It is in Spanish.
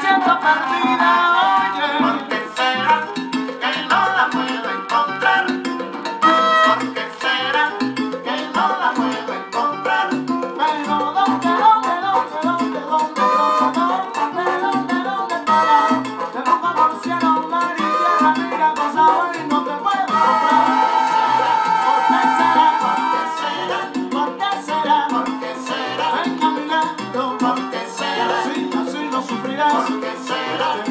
siento perdida, oye. ¿Por qué será que no la puedo encontrar? ¿Por qué será que no la puedo encontrar? Pero ¿dónde estará? Te busco por cielo, mar y tierra, mira, cosa buena y no te puedo encontrar. ¿Por qué será? ¿Por qué será? ¿Por qué será? Ven a mi lado, ¿Por qué será? si así no sufrirás. ¿Por qué será?